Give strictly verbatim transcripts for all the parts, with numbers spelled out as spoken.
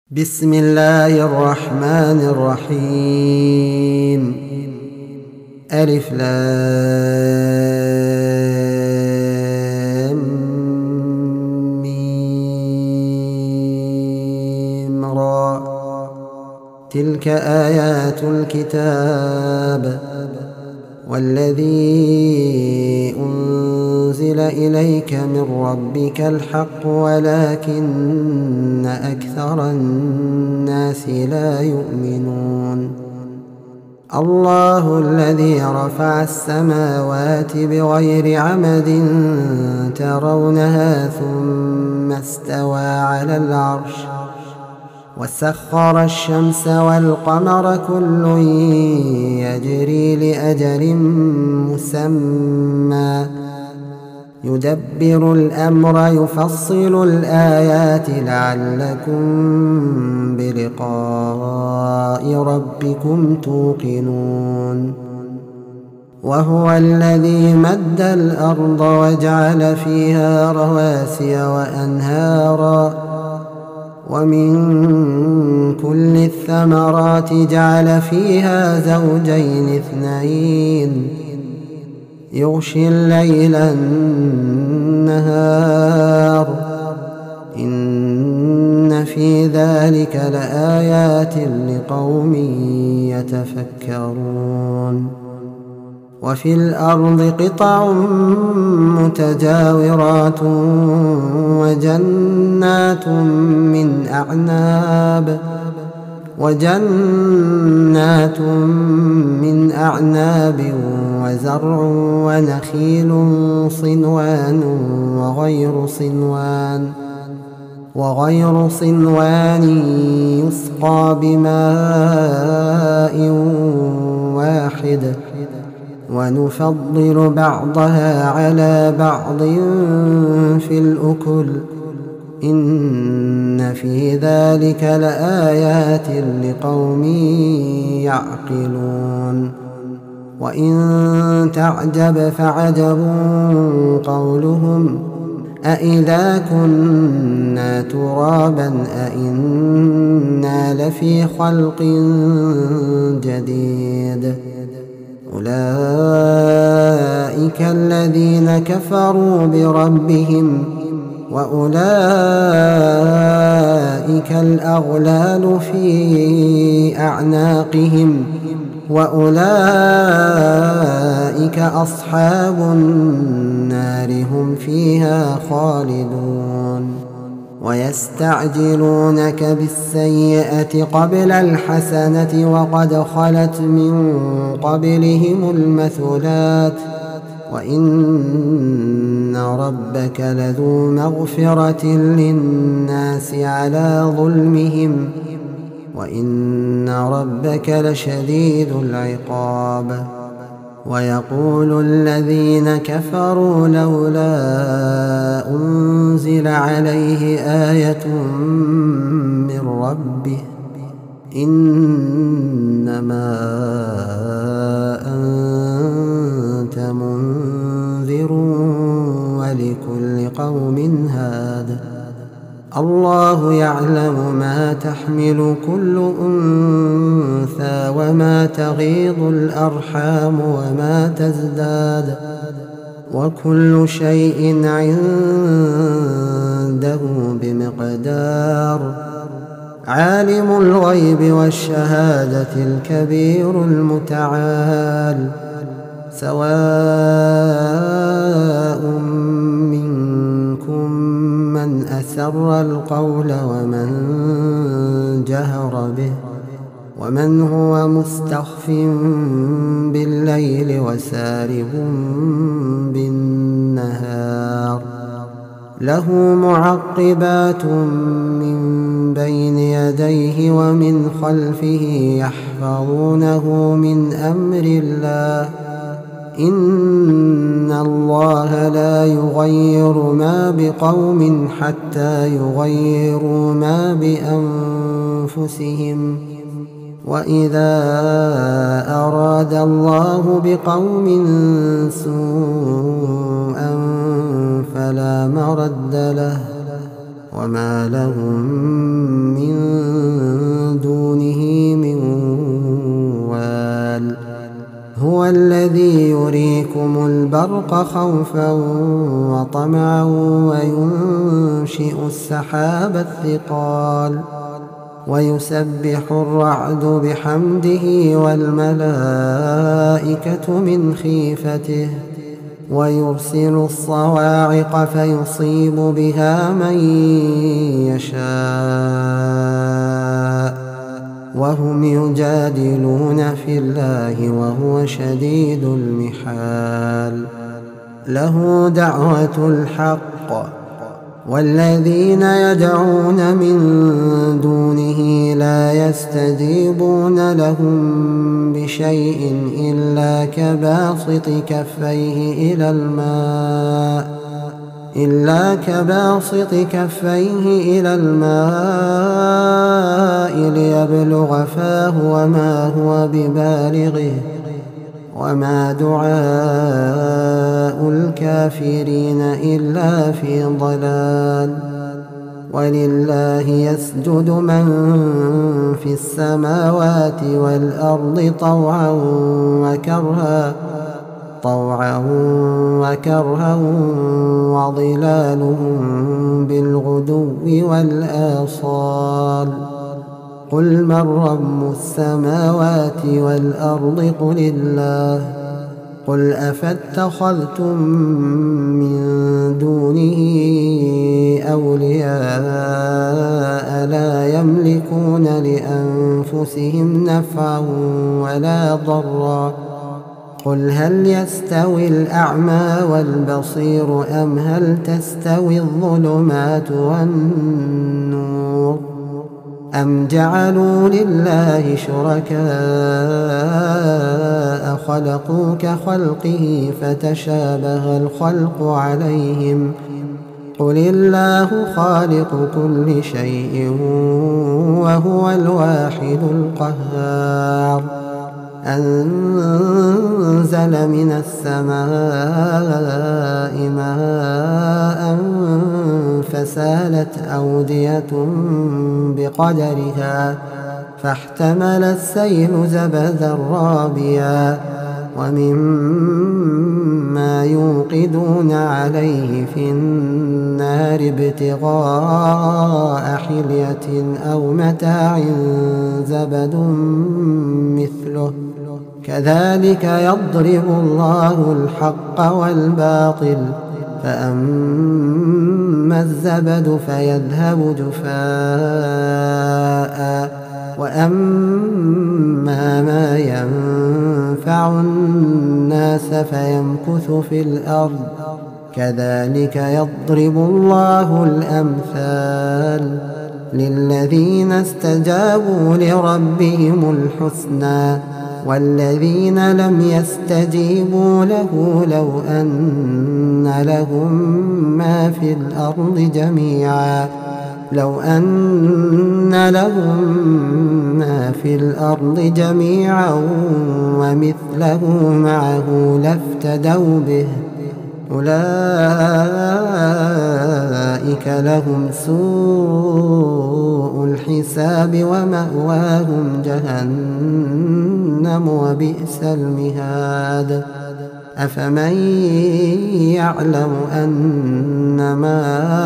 بسم الله الرحمن الرحيم. ألف لام ميم را. تلك آيات الكتاب والذي أنزل إليك من ربك الحق ولكن أكثر الناس لا يؤمنون. الله الذي رفع السماوات بغير عمد ترونها ثم استوى على العرش وسخر الشمس والقمر كل يجري لأجل مسمى يدبر الأمر يفصل الآيات لعلكم بلقاء ربكم توقنون. وهو الذي مد الأرض وجعل فيها رواسي وأنهارا ومن كل الثمرات جعل فيها زوجين اثنين يغشي الليل النهار إن في ذلك لآيات لقوم يتفكرون. وفي الأرض قطع متجاورات وجنات من أعناب وجنات من أعناب وزرع ونخيل صنوان وغير صنوان وغير صنوان يسقى بماء واحد ونفضل بعضها على بعض في الأكل إن في ذلك لآيات لقوم يعقلون. وإن تعجب فعجب قولهم أإذا كنا ترابا أإنا لفي خلق جديد أولئك الذين كفروا بربهم وأولئك الأغلال في أعناقهم وأولئك أصحاب النار هم فيها خالدون. ويستعجلونك بالسيئة قبل الحسنة وقد خلت من قبلهم المثلات وإن ربك لذو مغفرة للناس على ظلمهم وإن ربك لشديد العقاب. ويقول الذين كفروا لولا أنزل عليه آية من ربه إنما أنت منذر ولكل قوم هاد. الله يعلم ما تحمل كل أنثى وما تغيض الأرحام وما تزداد وكل شيء عنده بمقدار. عالم الغيب والشهادة الكبير المتعال سواء منكم من أسر القول ومن جهر به ومن هو مستخف بالليل وسارب بالنهار له معقبات من بين يديه ومن خلفه يحفظونه من أمر الله إن الله لا يغير ما بقوم حتى يغيروا ما بأنفسهم وإذا أراد الله بقوم سوءا فلا مرد له وما لهم من البرق خوفا وطمعا وينشئ السحاب الثقال ويسبح الرعد بحمده والملائكة من خيفته ويرسل الصواعق فيصيب بها من يشاء وهم يجادلون في الله وهو شديد المحال له دعوة الحق والذين يدعون من دونه لا يستجيبون لهم بشيء إلا كباسط كفيه إلى الماء إلا كباسط كفيه إلى الماء ليبلغ فاه وما هو ببالغه وما دعاء الكافرين إلا في ضلال ولله يسجد من في السماوات والأرض طوعا وكرها طوعا وكرها وظلالهم بالغدو والآصال قل من رب السماوات والأرض قل الله قل أفاتخذتم من دونه أولياء لا يملكون لأنفسهم نفعا ولا ضرا قل هل يستوي الأعمى والبصير أم هل تستوي الظلمات والنور أم جعلوا لله شركاء خلقوا كخلقه فتشابه الخلق عليهم قل الله خالق كل شيء وهو الواحد القهار أنزل من السماء ماء فسالت أودية بقدرها فاحتمل السيل زبدا رابيا ومما يوقدون عليه في النار ابتغاء حلية أو متاع زبد مثله كذلك يضرب الله الحق والباطل فأما الزبد فيذهب جفاء وأما ما ينفع الناس فيمكث في الأرض كذلك يضرب الله الأمثال للذين استجابوا لربهم الحسنى والذين لم يستجيبوا له لو أن لهم ما في الأرض جميعا لو أن لهم ما في الأرض جميعا ومثله معه لافتدوا به أولئك لهم سوء الحساب ومأواهم جهنم وبئس المهاد أفمن يعلم أنما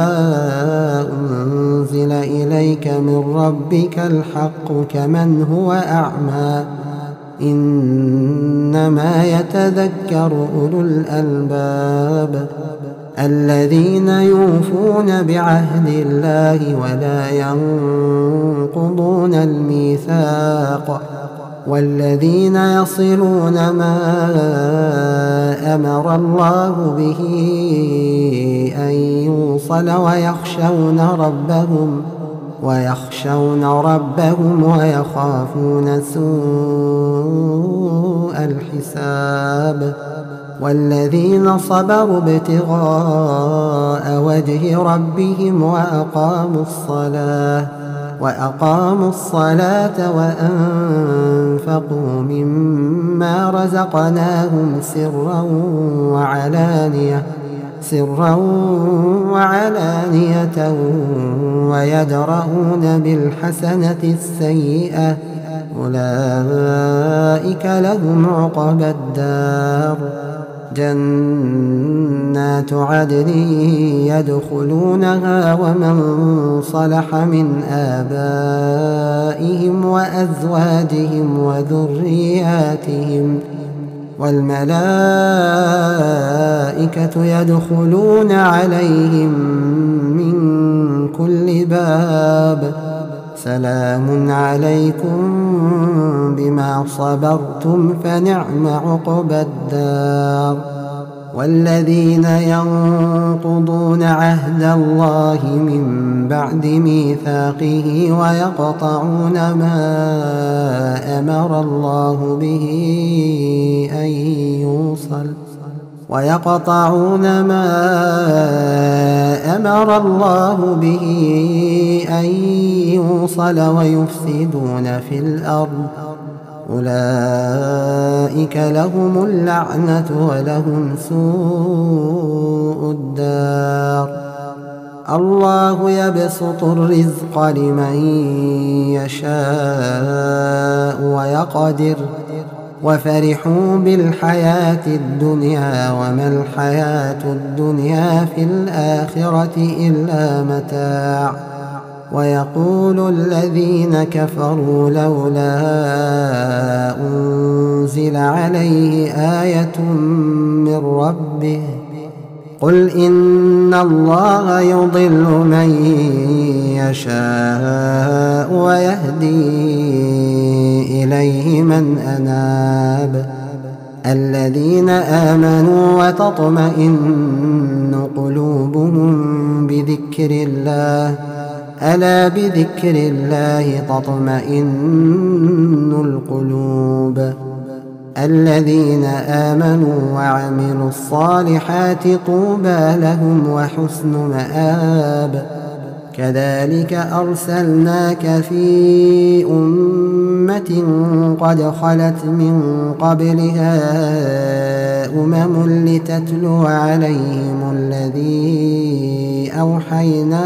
أنزل إليك من ربك الحق كمن هو أعمى إنما يتذكر أولو الألباب الذين يوفون بعهد الله ولا ينقضون الميثاق والذين يصلون ما أمر الله به أن يوصل ويخشون ربهم ويخشون ربهم ويخافون سوء الحساب والذين صبروا ابتغاء وجه ربهم وأقاموا الصلاة وأقاموا الصلاة وأنفقوا مما رزقناهم سرا وعلانية سرا وعلانية ويدرؤون بالحسنة السيئة أولئك لهم عقبى الدار جنات عدن يدخلونها ومن صلح من آبائهم وأزواجهم وذرياتهم والملائكة يدخلون عليهم من كل باب سلام عليكم بما صبرتم فنعم عقبى الدار. والذين ينقضون عهد الله من بعد ميثاقه ويقطعون ما أمر الله به أن يوصل ويقطعون ما أمر الله به أن يوصل ويفسدون في الأرض أولئك لهم اللعنة ولهم سوء الدار. الله يبسط الرزق لمن يشاء ويقدر وفرحوا بالحياة الدنيا وما الحياة الدنيا في الآخرة إلا متاع. ويقول الذين كفروا لولا أنزل عليه آية من ربه قل إن الله يضل من يشاء ويهدي إليه من أناب. الذين آمنوا وتطمئن قلوبهم بذكر الله ألا بذكر الله تطمئن القلوب. الذين آمنوا وعملوا الصالحات طوبى لهم وحسن مآب. كذلك أرسلناك في أمة قد خلت من قبلها أمم لتتلو عليهم الذي أوحينا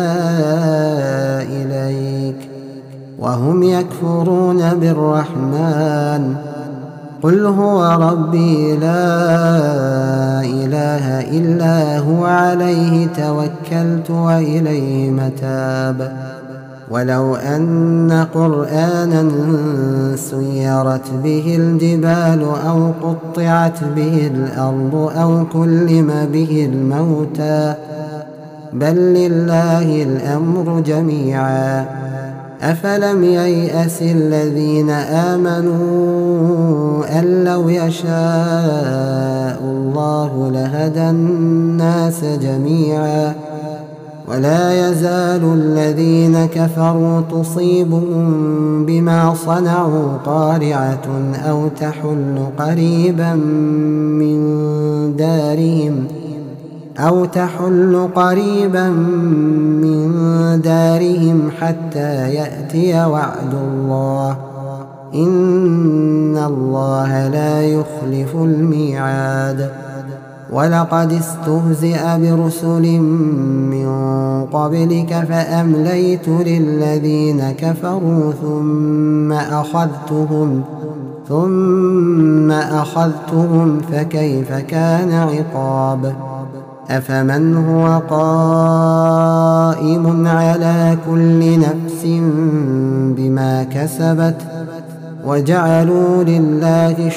إليك وهم يكفرون بالرحمن قل هو ربي لا إله إلا هو عليه توكلت وإليه متاب. ولو أن قرآنا سيرت به الجبال أو قطعت به الأرض أو كلم به الموتى بل لله الأمر جميعا أفلم ييأس الذين آمنوا أن لو يشاء الله لهدى الناس جميعا ولا يزال الذين كفروا تصيبهم بما صنعوا قارعة أو تحل قريبا من دارهم أو تحل قريبا من دارهم حتى يأتي وعد الله إن الله لا يخلف الميعاد. ولقد استهزئ برسل من قبلك فأمليت للذين كفروا ثم أخذتهم ثم أخذتهم فكيف كان عقاب. أفمن هو قائم على كل نفس بما كسبت وجعلوا لله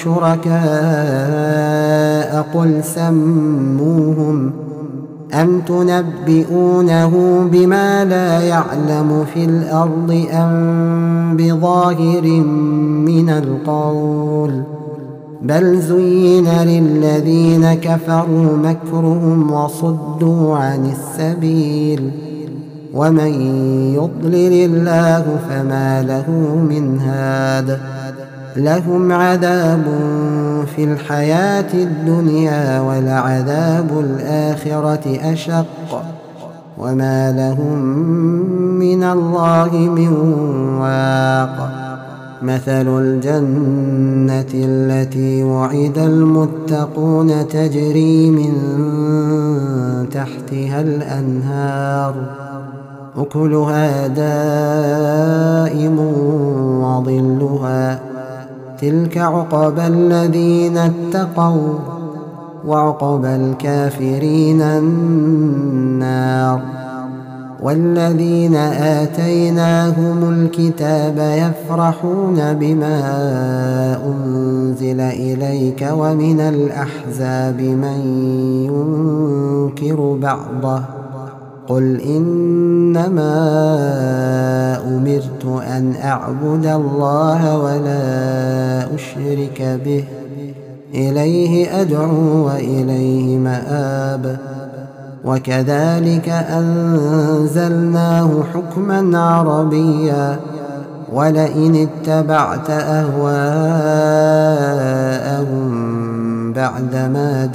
شركاء قل سموهم أم تنبئونه بما لا يعلم في الأرض أم بظاهر من القول بل زين للذين كفروا مكرهم وصدوا عن السبيل ومن يضلل الله فما له من هاد. لهم عذاب في الحياة الدنيا ولعذاب الآخرة أشق وما لهم من الله من واق. مثل الجنة التي وعد المتقون تجري من تحتها الأنهار أكلها دائم وظلها تلك عقبى الذين اتقوا وعقبى الكافرين النار. والذين آتيناهم الكتاب يفرحون بما أنزل إليك ومن الأحزاب من ينكر بعضه قل إنما أمرت أن أعبد الله ولا أشرك به إليه أدعو وإليه مآب. وكذلك أنزلناه حكما عربيا ولئن اتبعت أهواءهم بعدما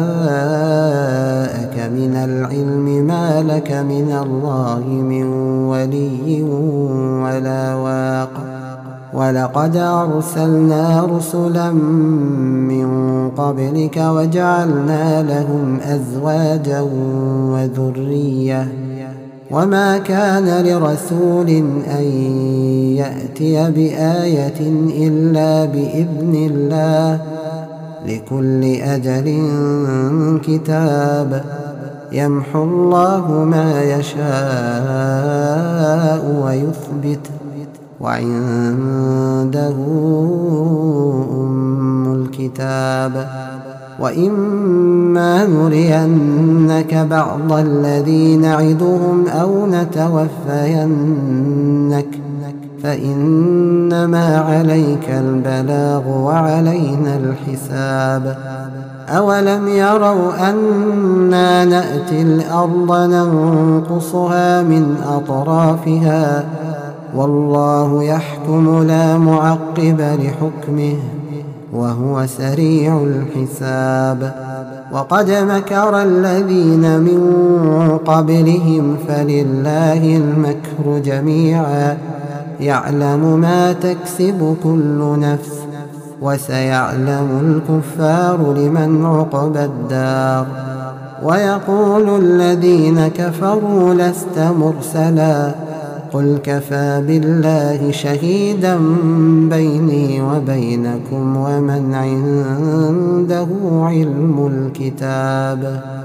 جاءك من العلم ما لك من الله من ولي ولا واق. ولقد أرسلنا رسلا من قبلك وجعلنا لهم أزواجا وذرية وما كان لرسول أن يأتي بآية إلا بإذن الله لكل أجل كتاب يمحو الله ما يشاء ويثبت وعنده أم الكتاب. وإما نرينك بعض الذي نعدهم أو نتوفينك فإنما عليك البلاغ وعلينا الحساب. أولم يروا أنا نأتي الأرض ننقصها من أطرافها والله يحكم لا معقب لحكمه وهو سريع الحساب. وقد مكر الذين من قبلهم فلله المكر جميعا يعلم ما تكسب كل نفس وسيعلم الكفار لمن عقبى الدار. ويقول الذين كفروا لست مرسلا قل كفى بالله شهيدا بيني وبينكم ومن عنده علم الكتاب.